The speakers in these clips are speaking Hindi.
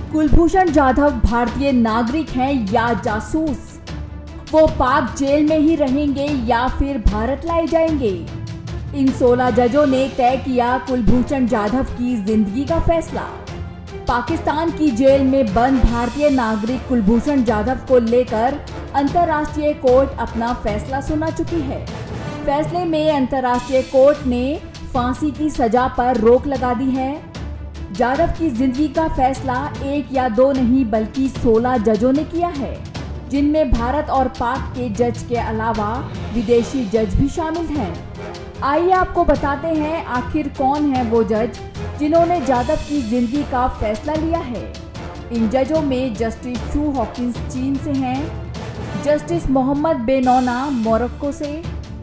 कुलभूषण जाधव भारतीय नागरिक हैं या जासूस? वो पाक जेल में ही रहेंगे या फिर भारत लाए जाएंगे? इन 16 जजों ने तय किया कुलभूषण जाधव की जिंदगी का फैसला। पाकिस्तान की जेल में बंद भारतीय नागरिक कुलभूषण जाधव को लेकर अंतर्राष्ट्रीय कोर्ट अपना फैसला सुना चुकी है। फैसले में अंतर्राष्ट्रीय कोर्ट ने फांसी की सजा पर रोक लगा दी है। जाधव की जिंदगी का फैसला 1 या 2 नहीं बल्कि 16 जजों ने किया है, जिनमें भारत और पाक के जज के अलावा विदेशी जज भी शामिल हैं। आइए आपको बताते हैं आखिर कौन है वो जज जिन्होंने जाधव की जिंदगी का फैसला लिया है। इन जजों में जस्टिस शू हॉकिंस चीन से हैं, जस्टिस मोहम्मद बेनौना मोरक्को से,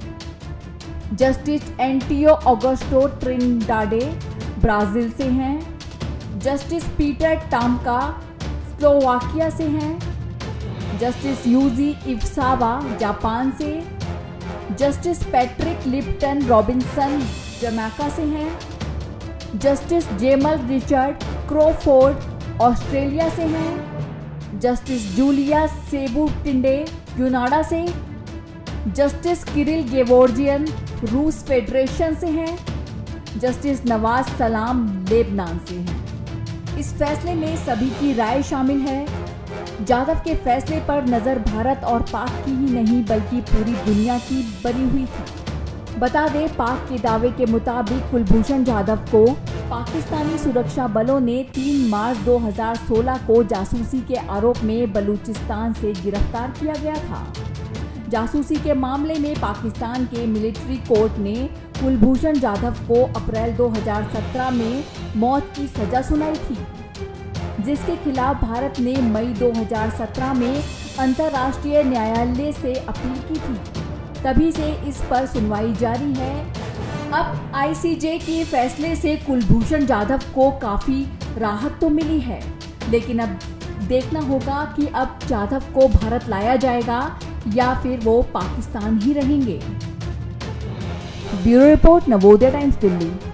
justice Antonio Augusto Trindade Brazil से हैं, जस्टिस पीटर टामका स्लोवाकिया से हैं, जस्टिस यूजी इवसावा जापान से, justice Patrick Lipton Robinson Jamaica से हैं, justice James Richard Crawford Australia से हैं, जस्टिस जूलिया सेबुटिंडे यूनाडा से, जस्टिस किरिल गेवोर्जियन रूस फेडरेशन से हैं, जस्टिस नवाज सलाम लेबनान से हैं। इस फैसले में सभी की राय शामिल है। जाधव के फैसले पर नजर भारत और पाक की ही नहीं बल्कि पूरी दुनिया की बनी हुई थी। बता दें, पाक के दावे के मुताबिक कुलभूषण जाधव को पाकिस्तानी सुरक्षा बलों ने 3 मार्च 2016 को जासूसी के आरोप में बलूचिस्तान से गिरफ्तार किया गया था। जासूसी के मामले में पाकिस्तान के मिलिट्री कोर्ट ने कुलभूषण जाधव को अप्रैल 2017 में मौत की सजा सुनाई थी, जिसके खिलाफ भारत ने मई 2017 में अंतर्राष्ट्रीय न्यायालय से अपील की थी। तभी से इस पर सुनवाई जारी है। अब आईसीजे के फैसले से कुलभूषण जाधव को काफी राहत तो मिली है, लेकिन अब देखना होगा कि अब जाधव को भारत लाया जाएगा या फिर वो पाकिस्तान ही रहेंगे। Bureau report, Navodaya Times, Delhi.